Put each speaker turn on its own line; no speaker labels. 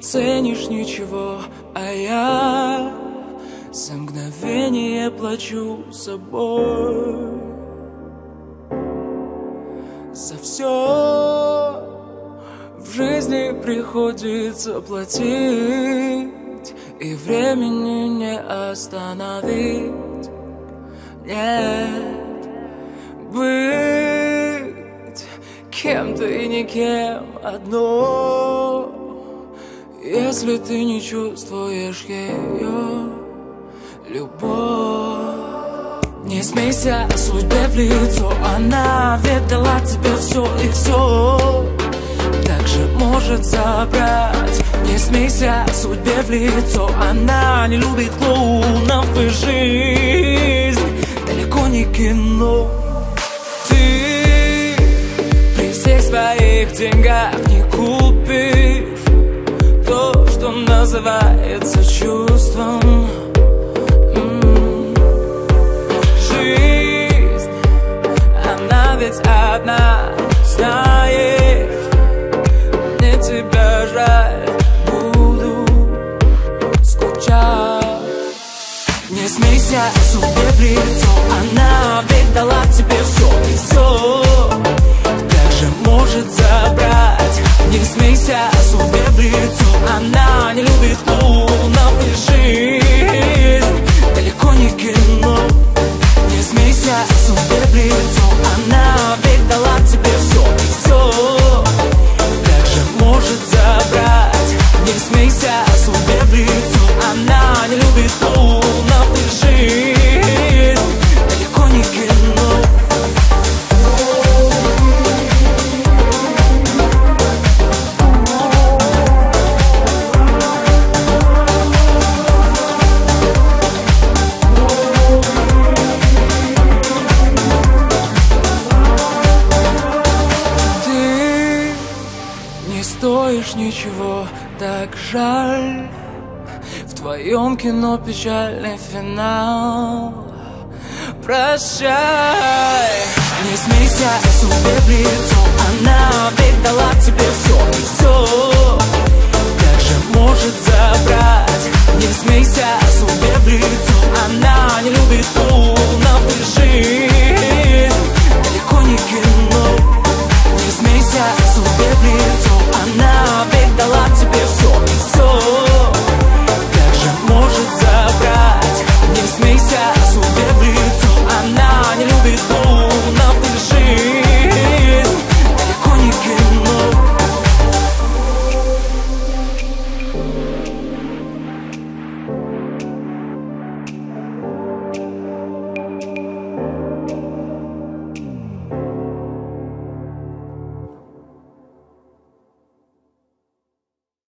ценишь ничего, а я за мгновение плачу собой. За все в жизни приходится платить, и времени не остановить. Нет, быть кем-то и никем одно, если ты не чувствуешь ее любовь. Не смейся судьбе в лицо, она ведь дала тебе все и все так же может забрать. Не смейся судьбе в лицо, она не любит клоунов, и жизнь далеко не кино. Ты при всех своих деньгах не купишь то, что называется чувством. Жизнь, она ведь одна, знаешь, мне тебя жаль, буду скучать. Не смейся судьбе в лицо, она ведь дала тебе все и все так же может забрать. Не смейся судьбе в лицо, она не любит клоунов, и жизнь далеко не кино. Не смейся судьбе в лицо, она ведь дала тебе все и все так же может забрать. Не смейся судьбе в лицо, она не любит клоунов, и жизнь далеко не кино. Стоишь ничего, так жаль, в твоем кино печальный финал. Прощай. Не смейся судьбе в лицо, она ведь дала тебе все и все так же может забрать. Не смейся судьбе в лицо, она не любит